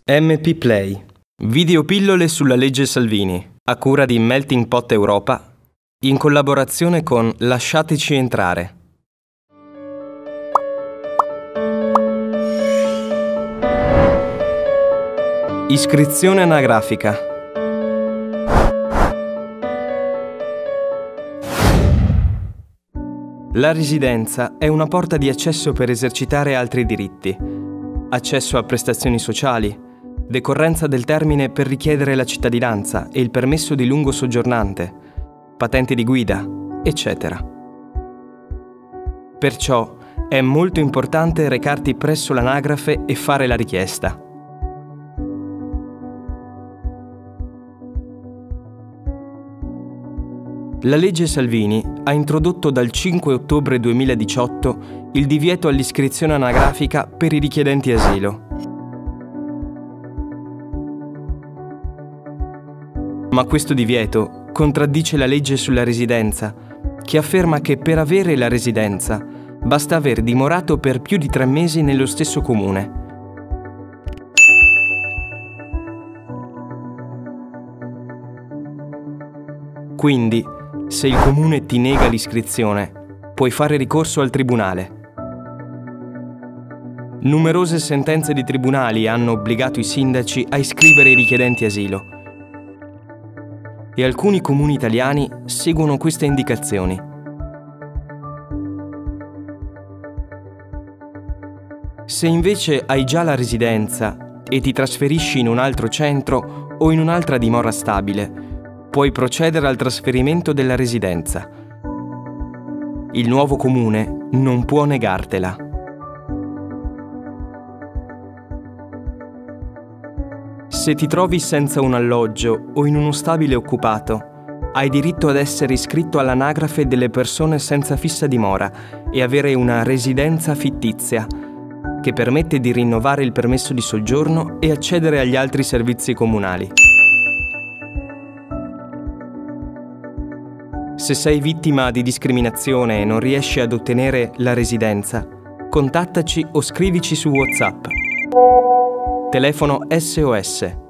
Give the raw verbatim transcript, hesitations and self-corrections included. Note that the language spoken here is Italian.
M P Play. Videopillole sulla legge Salvini, a cura di Melting Pot Europa, in collaborazione con Lasciateci entrare. Iscrizione anagrafica. La residenza è una porta di accesso per esercitare altri diritti. Accesso a prestazioni sociali, decorrenza del termine per richiedere la cittadinanza e il permesso di lungo soggiornante, patente di guida, eccetera. Perciò è molto importante recarti presso l'anagrafe e fare la richiesta. La legge Salvini ha introdotto dal cinque ottobre duemiladiciotto il divieto all'iscrizione anagrafica per i richiedenti asilo. Ma questo divieto contraddice la legge sulla residenza, che afferma che per avere la residenza basta aver dimorato per più di tre mesi nello stesso comune. Quindi, se il comune ti nega l'iscrizione, puoi fare ricorso al tribunale. Numerose sentenze di tribunali hanno obbligato i sindaci a iscrivere i richiedenti asilo. E alcuni comuni italiani seguono queste indicazioni. Se invece hai già la residenza e ti trasferisci in un altro centro o in un'altra dimora stabile, puoi procedere al trasferimento della residenza. Il nuovo comune non può negartela. Se ti trovi senza un alloggio o in uno stabile occupato, hai diritto ad essere iscritto all'anagrafe delle persone senza fissa dimora e avere una residenza fittizia, che permette di rinnovare il permesso di soggiorno e accedere agli altri servizi comunali. Se sei vittima di discriminazione e non riesci ad ottenere la residenza, contattaci o scrivici su WhatsApp. Telefono S O S